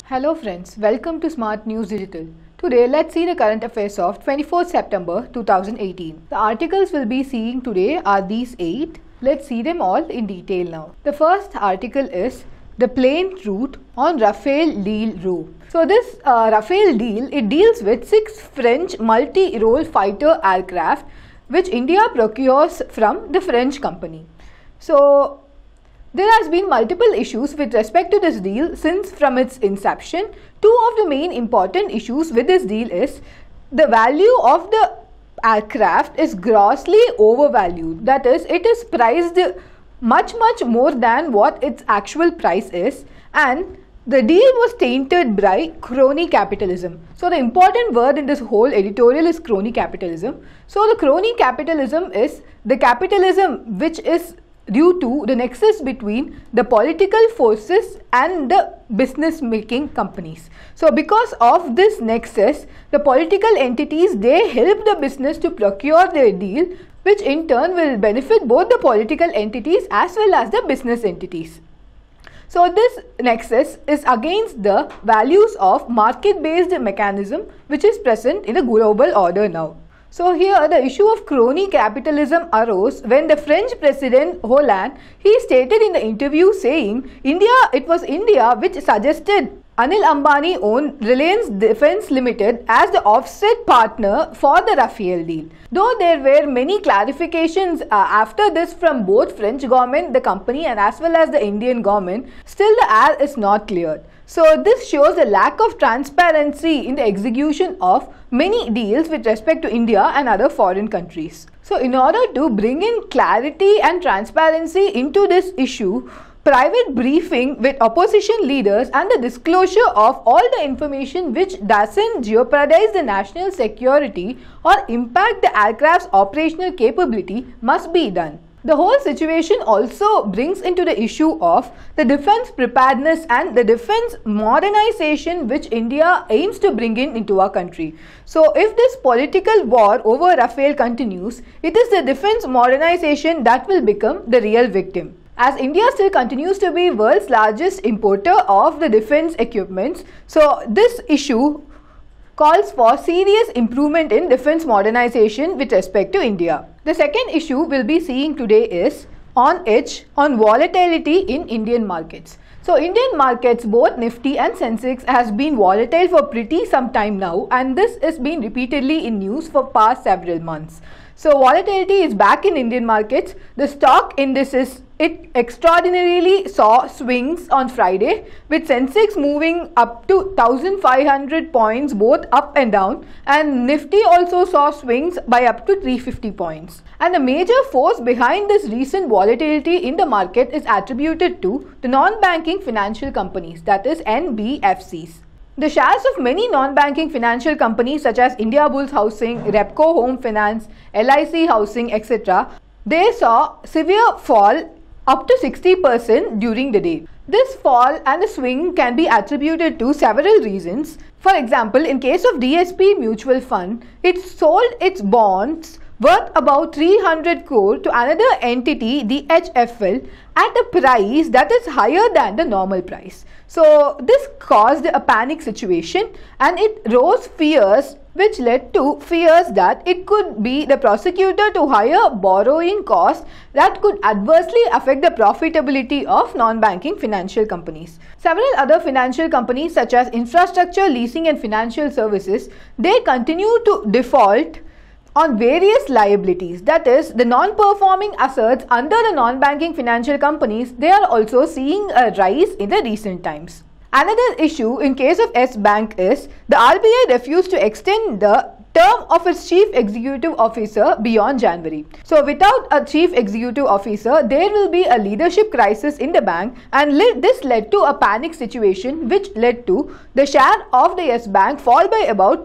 Hello friends, welcome to Smart News Digital. Today let's see the current affairs of 24th September 2018. The articles we'll be seeing today are these 8. Let's see them all in detail now. The first article is The Plain Truth on Rafale Deal Row. So this Rafale deal, it deals with 6 French multi-role fighter aircraft which India procures from the French company. So there has been multiple issues with respect to this deal since from its inception. Two of the main important issues with this deal is the value of the aircraft is grossly overvalued. That is, it is priced much more than what its actual price is, and the deal was tainted by crony capitalism. So the important word in this whole editorial is crony capitalism. So the crony capitalism is the capitalism which is due to the nexus between the political forces and the business making companies. So because of this nexus, the political entities, they help the business to procure their deal, which in turn will benefit both the political entities as well as the business entities. So this nexus is against the values of market-based mechanism which is present in the global order now. So here the issue of crony capitalism arose when the French President Hollande, he stated in the interview saying it was India which suggested Anil Ambani own Reliance Defence Limited as the offset partner for the Rafale deal. Though there were many clarifications after this from both French government, the company, and as well as the Indian government, still the air is not cleared. So this shows a lack of transparency in the execution of many deals with respect to India and other foreign countries. So in order to bring in clarity and transparency into this issue, private briefing with opposition leaders and the disclosure of all the information which doesn't jeopardize the national security or impact the aircraft's operational capability must be done. The whole situation also brings into the issue of the defense preparedness and the defense modernization which India aims to bring into our country. So if this political war over Rafale continues, it is the defense modernization that will become the real victim. As India still continues to be world's largest importer of the defense equipments, so this issue calls for serious improvement in defense modernization with respect to India. The second issue we'll be seeing today is on volatility in Indian markets. So Indian markets, both Nifty and Sensex, has been volatile for pretty some time now, and this has been repeatedly in news for past several months. So volatility is back in Indian markets. The stock indices, it extraordinarily saw swings on Friday, with Sensex moving up to 1500 points both up and down, and Nifty also saw swings by up to 350 points. And the major force behind this recent volatility in the market is attributed to the non-banking financial companies, that is NBFCs. The shares of many non-banking financial companies such as Indiabulls Housing, Repco Home Finance, LIC Housing, etc., they saw severe fall up to 60% during the day. This fall and the swing can be attributed to several reasons. For example, in case of DSP Mutual Fund, it sold its bonds worth about 300 crore to another entity, the DHFL, at a price that is higher than the normal price. So this caused a panic situation, and it rose fears which led to fears that it could be the prosecutor to higher borrowing costs that could adversely affect the profitability of non-banking financial companies. Several other financial companies such as infrastructure, leasing and financial services, they continue to default on various liabilities. That is, the non-performing assets under the non-banking financial companies, they are also seeing a rise in the recent times. Another issue in case of Yes Bank is the RBI refused to extend the term of its chief executive officer beyond January. So without a chief executive officer, there will be a leadership crisis in the bank, and this led to a panic situation which led to the share of the Yes Bank fall by about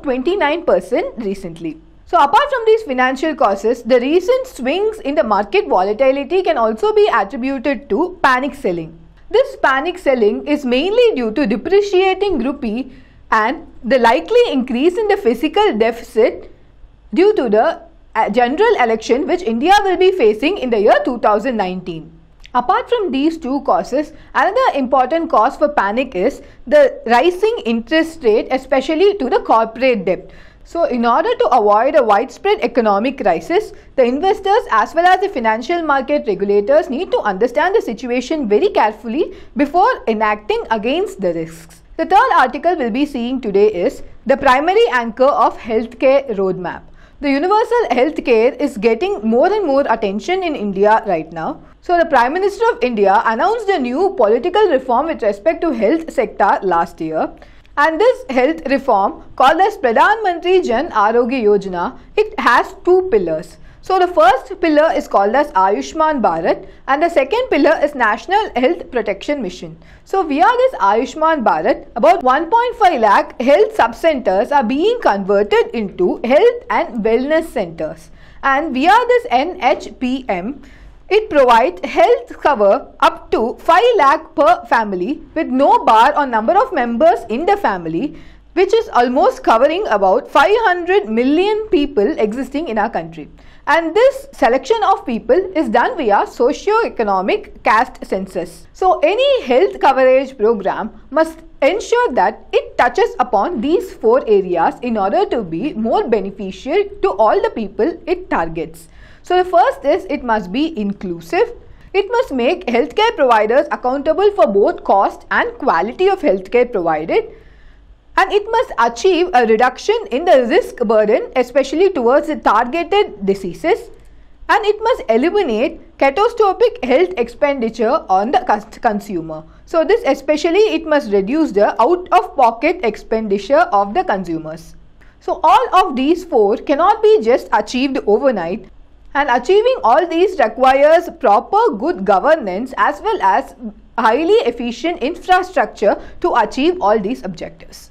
29% recently. So apart from these financial causes, the recent swings in the market volatility can also be attributed to panic selling. This panic selling is mainly due to depreciating rupee and the likely increase in the fiscal deficit due to the general election which India will be facing in the year 2019. Apart from these two causes, another important cause for panic is the rising interest rate, especially to the corporate debt. So in order to avoid a widespread economic crisis, the investors as well as the financial market regulators need to understand the situation very carefully before enacting against the risks. The third article we'll be seeing today is the primary anchor of healthcare roadmap. The universal healthcare is getting more and more attention in India right now. So the Prime Minister of India announced a new political reform with respect to health sector last year. And this health reform, called as Pradhan Mantri Jan Arogya Yojana, it has two pillars. So the first pillar is called as Ayushman Bharat and the second pillar is National Health Protection Mission. So via this Ayushman Bharat, about 1.5 lakh health sub-centers are being converted into health and wellness centers. And via this NHPM, it provides health cover up to 5 lakh per family with no bar on number of members in the family, which is almost covering about 500 million people existing in our country. And this selection of people is done via socio-economic caste census. So any health coverage program must ensure that it touches upon these four areas in order to be more beneficial to all the people it targets. So the first is it must be inclusive. It must make healthcare providers accountable for both cost and quality of healthcare provided. And it must achieve a reduction in the risk burden, especially towards the targeted diseases. And it must eliminate catastrophic health expenditure on the consumer. So this especially it must reduce the out-of-pocket expenditure of the consumers. So all of these four cannot be just achieved overnight. And achieving all these requires proper good governance as well as highly efficient infrastructure to achieve all these objectives.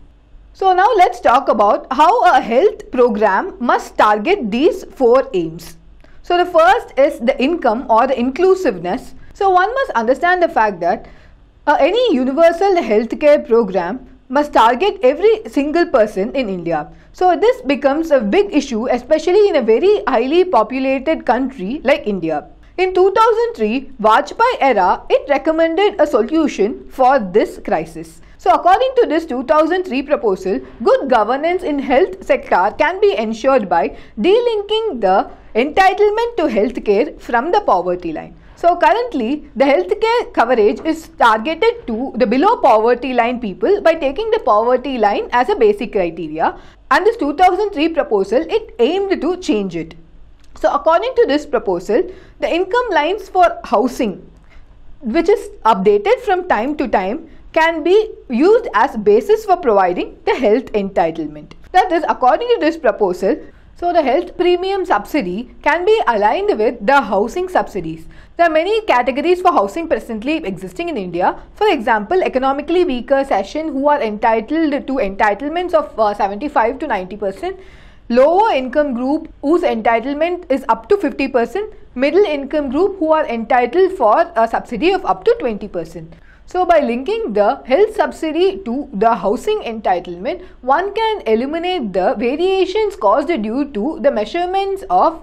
So now let's talk about how a health program must target these four aims. So the first is the income or the inclusiveness. So one must understand the fact that any universal healthcare program must target every single person in India. So this becomes a big issue, especially in a very highly populated country like India. In 2003, Vajpayee era, it recommended a solution for this crisis. So according to this 2003 proposal, good governance in health sector can be ensured by delinking the entitlement to healthcare from the poverty line. So currently, the healthcare coverage is targeted to the below poverty line people by taking the poverty line as a basic criteria, and this 2003 proposal, it aimed to change it. So according to this proposal, the income lines for housing, which is updated from time to time, can be used as basis for providing the health entitlement. That is, according to this proposal, so the health premium subsidy can be aligned with the housing subsidies. There are many categories for housing presently existing in India. For example, economically weaker section who are entitled to entitlements of 75 to 90%, lower income group whose entitlement is up to 50%, middle income group who are entitled for a subsidy of up to 20%. So by linking the health subsidy to the housing entitlement, one can eliminate the variations caused due to the measurements of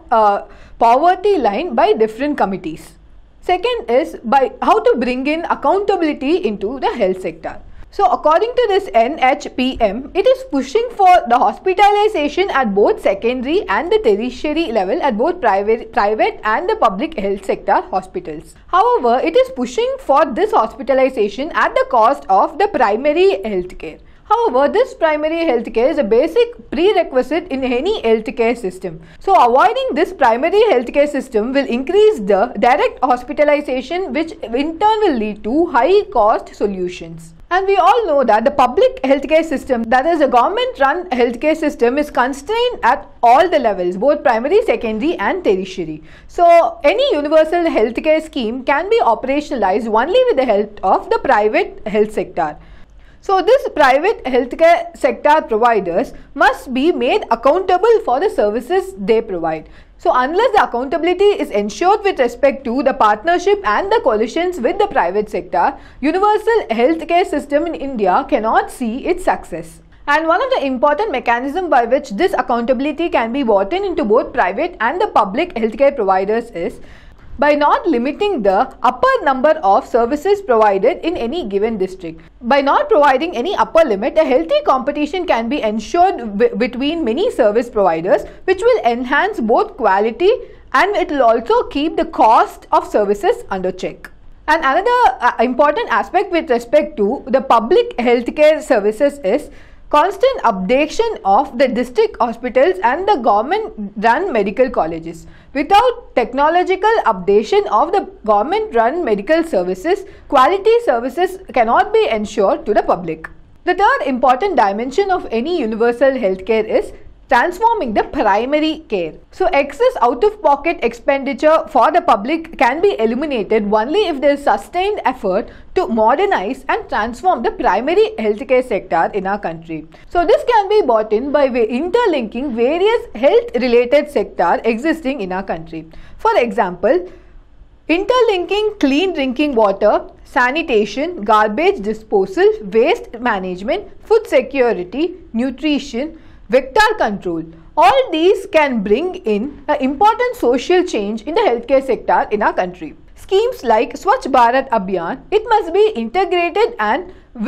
poverty line by different committees. Second is by how to bring in accountability into the health sector. So according to this NHPM, it is pushing for the hospitalization at both secondary and the tertiary level at both private and the public health sector hospitals. However, it is pushing for this hospitalization at the cost of the primary health care. However, this primary health care is a basic prerequisite in any healthcare system. So avoiding this primary healthcare system will increase the direct hospitalization, which in turn will lead to high cost solutions. And we all know that the public healthcare system, that is a government-run healthcare system, is constrained at all the levels, both primary, secondary and tertiary. So any universal healthcare scheme can be operationalized only with the help of the private health sector. So this private healthcare sector providers must be made accountable for the services they provide. So unless the accountability is ensured with respect to the partnership and the coalitions with the private sector, universal healthcare system in India cannot see its success. And one of the important mechanisms by which this accountability can be brought in into both private and the public healthcare providers is by not limiting the upper number of services provided in any given district. By not providing any upper limit, a healthy competition can be ensured between many service providers, which will enhance both quality and it will also keep the cost of services under check. And another important aspect with respect to the public healthcare services is constant updation of the district hospitals and the government-run medical colleges. Without technological updation of the government-run medical services, quality services cannot be ensured to the public. The third important dimension of any universal healthcare is transforming the primary care. So excess out-of-pocket expenditure for the public can be eliminated only if there is sustained effort to modernize and transform the primary healthcare sector in our country. So this can be brought in by interlinking various health-related sectors existing in our country. For example, interlinking clean drinking water, sanitation, garbage disposal, waste management, food security, nutrition, vector control. All these can bring in an important social change in the healthcare sector in our country. Schemes like Swachh Bharat Abhiyan, it must be integrated and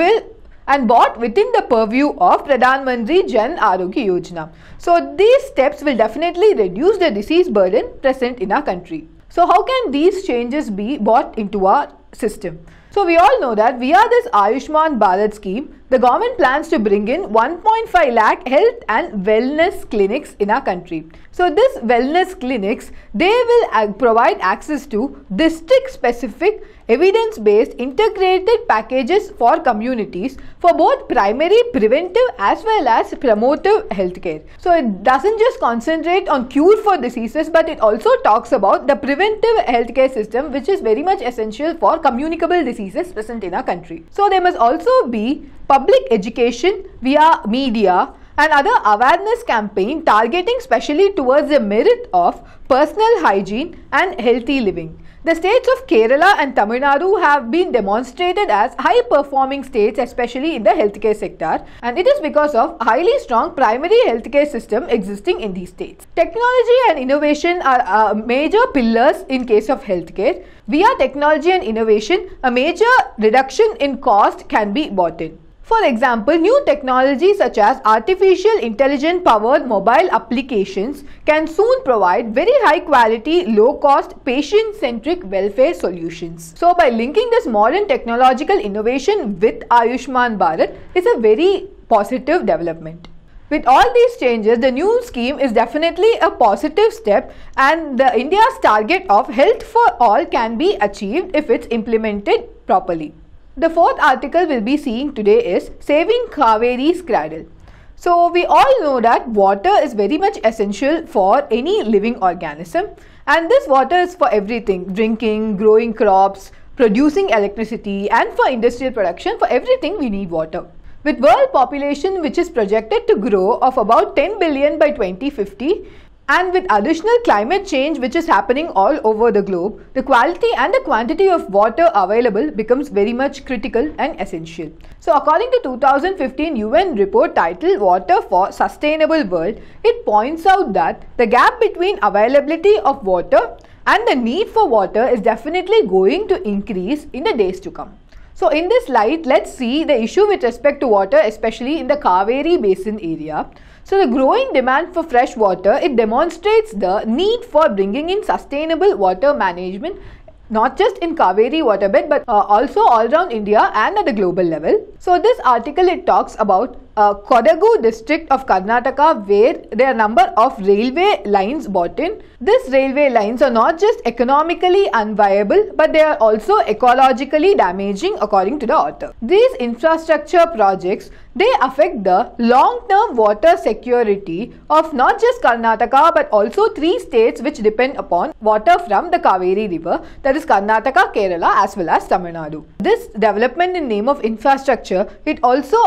brought within the purview of Pradhan Mantri Jan Arogya Yojana. So these steps will definitely reduce the disease burden present in our country. So how can these changes be brought into our system? So we all know that via this Ayushman Bharat scheme, the government plans to bring in 1.5 lakh health and wellness clinics in our country. So this wellness clinics, they will provide access to district specific evidence-based integrated packages for communities for both primary preventive as well as promotive healthcare. So it doesn't just concentrate on cure for diseases, but it also talks about the preventive healthcare system, which is very much essential for communicable diseases present in our country. So there must also be public education via media and other awareness campaign targeting specially towards the merit of personal hygiene and healthy living. The states of Kerala and Tamil Nadu have been demonstrated as high-performing states, especially in the healthcare sector, and it is because of highly strong primary healthcare system existing in these states. Technology and innovation are major pillars in case of healthcare. Via technology and innovation, a major reduction in cost can be brought in. For example, new technologies such as artificial intelligence powered mobile applications can soon provide very high quality, low cost, patient centric welfare solutions. So by linking this modern technological innovation with Ayushman Bharat is a very positive development. With all these changes, the new scheme is definitely a positive step, and India's target of health for all can be achieved if it's implemented properly. The fourth article we'll be seeing today is Saving Kaveri's Cradle. So we all know that water is very much essential for any living organism, and this water is for everything: drinking, growing crops, producing electricity, and for industrial production. For everything we need water. With world population which is projected to grow of about 10 billion by 2050, and with additional climate change which is happening all over the globe, the quality and the quantity of water available becomes very much critical and essential. So according to 2015 UN report titled Water for Sustainable World, it points out that the gap between availability of water and the need for water is definitely going to increase in the days to come. So in this light, let's see the issue with respect to water, especially in the Kaveri Basin area. So the growing demand for fresh water, it demonstrates the need for bringing in sustainable water management, not just in Kaveri waterbed but also all around India and at the global level. So this article, it talks about Kodagu district of Karnataka, where there are a number of railway lines brought in. These railway lines are not just economically unviable, but they are also ecologically damaging according to the author. These infrastructure projects, they affect the long-term water security of not just Karnataka but also 3 states which depend upon water from the Kaveri river, that is Karnataka, Kerala as well as Tamil Nadu. This development in name of infrastructure, it also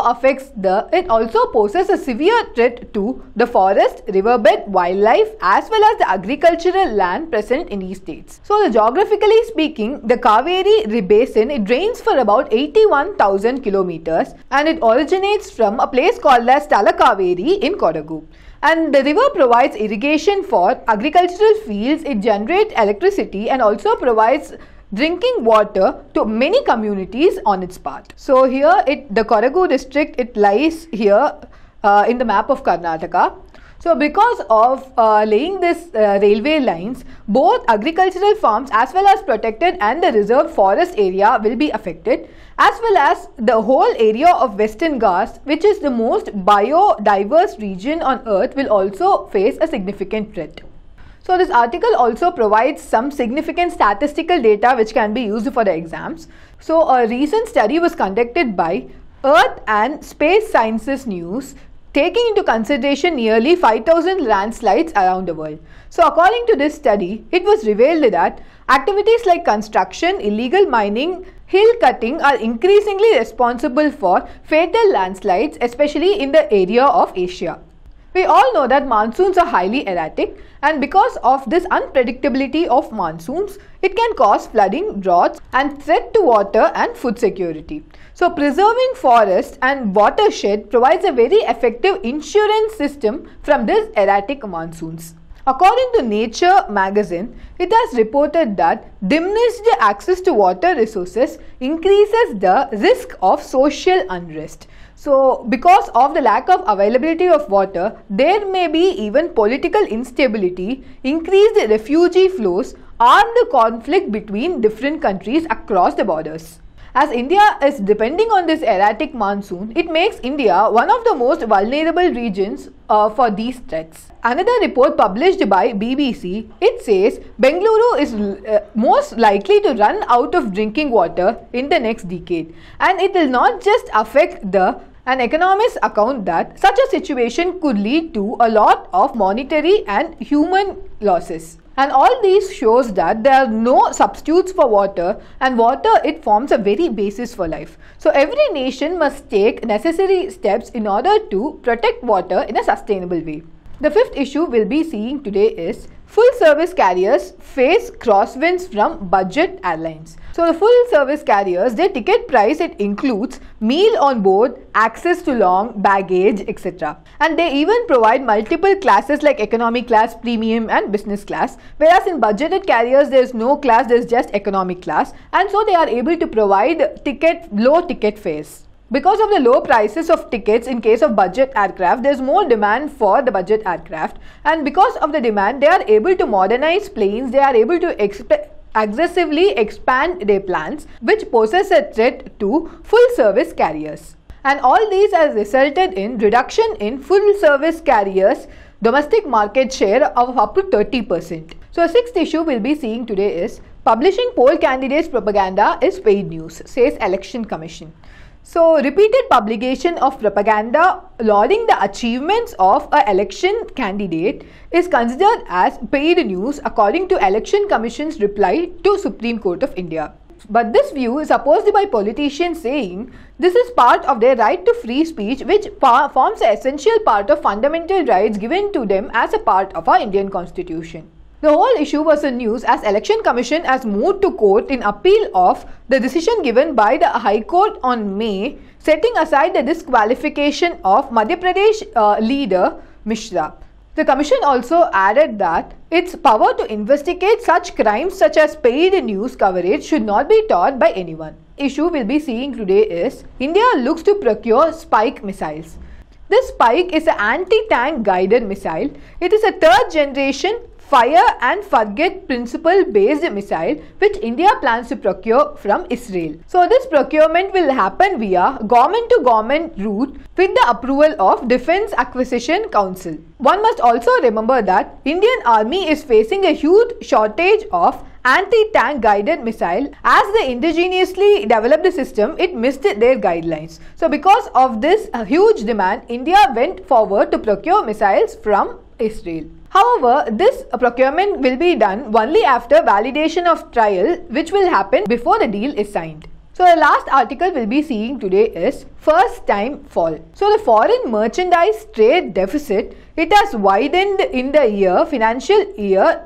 poses a severe threat to the forest, riverbed, wildlife as well as the agricultural land present in these states. So geographically speaking, the Kaveri basin, it drains for about 81,000 kilometers and it originates from a place called as Talakaveri in Kodagu. And the river provides irrigation for agricultural fields, it generates electricity and also provides drinking water to many communities on its path. So here the Kodagu district, it lies here in the map of Karnataka. So because of laying this railway lines, both agricultural farms as well as protected and the reserved forest area will be affected, as well as the whole area of Western Ghats, which is the most biodiverse region on earth, will also face a significant threat. So this article also provides some significant statistical data which can be used for the exams. So a recent study was conducted by Earth and Space Sciences News, taking into consideration nearly 5,000 landslides around the world. So according to this study, it was revealed that activities like construction, illegal mining, hill cutting are increasingly responsible for fatal landslides, especially in the area of Asia. We all know that monsoons are highly erratic, and because of this unpredictability of monsoons, it can cause flooding, droughts and threat to water and food security. So preserving forests and watershed provides a very effective insurance system from these erratic monsoons. According to Nature magazine, it has reported that diminished access to water resources increases the risk of social unrest. So because of the lack of availability of water, there may be even political instability, increased refugee flows, armed conflict between different countries across the borders. As India is depending on this erratic monsoon, it makes India one of the most vulnerable regions for these threats. Another report published by BBC, it says Bengaluru is most likely to run out of drinking water in the next decade, and it will not just affect an economist account that such a situation could lead to a lot of monetary and human losses. And all these shows that there are no substitutes for water, and water, it forms a very basis for life. So every nation must take necessary steps in order to protect water in a sustainable way. The fifth issue we'll be seeing today is full service carriers face crosswinds from budget airlines. So the full service carriers, their ticket price, it includes meal on board, access to long baggage, etc. And they even provide multiple classes like economy class, premium and business class. Whereas in budgeted carriers, there is no class, there is just economy class. And so they are able to provide low ticket fares. Because of the low prices of tickets in case of budget aircraft, there is more demand for the budget aircraft, and because of the demand, they are able to modernize planes, they are able to aggressively expand their plans, which poses a threat to full service carriers. And all these has resulted in reduction in full service carriers domestic market share of up to 30%. So, the sixth issue we'll be seeing today is publishing poll candidates propaganda is paid news, says Election Commission. So, repeated publication of propaganda lauding the achievements of an election candidate is considered as paid news according to Election Commission's reply to Supreme Court of India. But this view is opposed by politicians saying this is part of their right to free speech, which forms an essential part of fundamental rights given to them as a part of our Indian Constitution. The whole issue was in news as Election Commission has moved to court in appeal of the decision given by the High Court on May, setting aside the disqualification of Madhya Pradesh leader Mishra. The commission also added that its power to investigate such crimes such as paid news coverage should not be taught by anyone. Issue we'll be seeing today is India looks to procure Spike missiles. This Spike is an anti-tank guided missile. It is a third generation fire and forget principle based missile which India plans to procure from Israel. So this procurement will happen via government to government route with the approval of Defence Acquisition Council. One must also remember that Indian Army is facing a huge shortage of anti-tank guided missile. As they indigenously developed the system, it missed their guidelines. So because of this huge demand, India went forward to procure missiles from Israel. However, this procurement will be done only after validation of trial, which will happen before the deal is signed. So the last article we'll be seeing today is first time fall. So the foreign merchandise trade deficit, it has widened in the financial year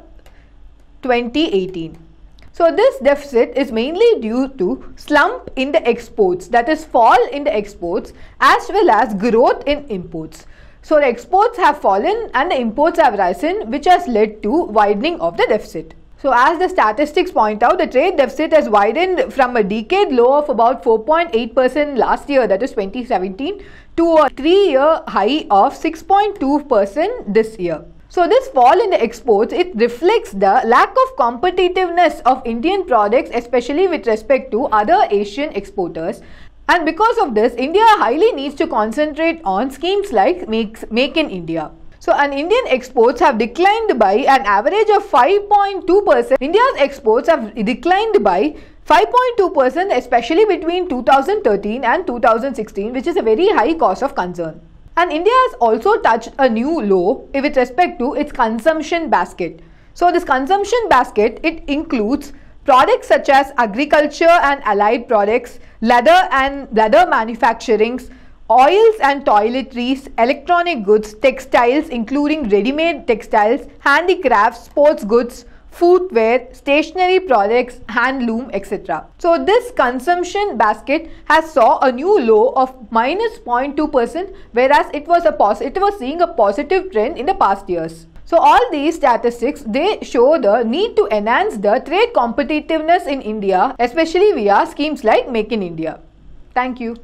2018. So this deficit is mainly due to slump in the exports, that is fall in the exports as well as growth in imports. So the exports have fallen and the imports have risen, which has led to widening of the deficit. So as the statistics point out, the trade deficit has widened from a decade low of about 4.8% last year, that is 2017, to a 3-year high of 6.2% this year. So this fall in the exports, it reflects the lack of competitiveness of Indian products, especially with respect to other Asian exporters. And because of this, India highly needs to concentrate on schemes like Make in India. So, Indian exports have declined by an average of 5.2%. India's exports have declined by 5.2%, especially between 2013 and 2016, which is a very high cause of concern. And India has also touched a new low with respect to its consumption basket. So, this consumption basket, it includes products such as agriculture and allied products, leather and leather manufacturings, oils and toiletries, electronic goods, textiles including ready-made textiles, handicrafts, sports goods, footwear, stationery products, handloom, etc. So this consumption basket has saw a new low of minus 0.2%, whereas it was seeing a positive trend in the past years. So all these statistics, they show the need to enhance the trade competitiveness in India, especially via schemes like Make in India. Thank you.